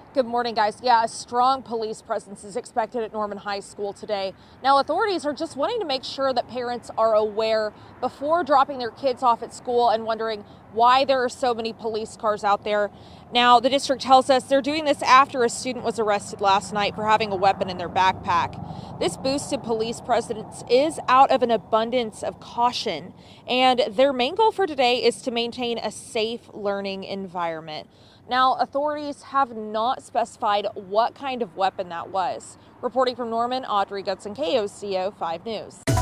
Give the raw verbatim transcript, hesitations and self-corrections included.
Good morning, guys. Yeah, a strong police presence is expected at Norman High School today. Now, authorities are just wanting to make sure that parents are aware before dropping their kids off at school and wondering why there are so many police cars out there. Now, the district tells us they're doing this after a student was arrested last night for having a weapon in their backpack. This boosted police presence is out of an abundance of caution, and their main goal for today is to maintain a safe learning environment. Now, authorities have not specified what kind of weapon that was. Reporting from Norman, Audrey Goodson, K O C O five News.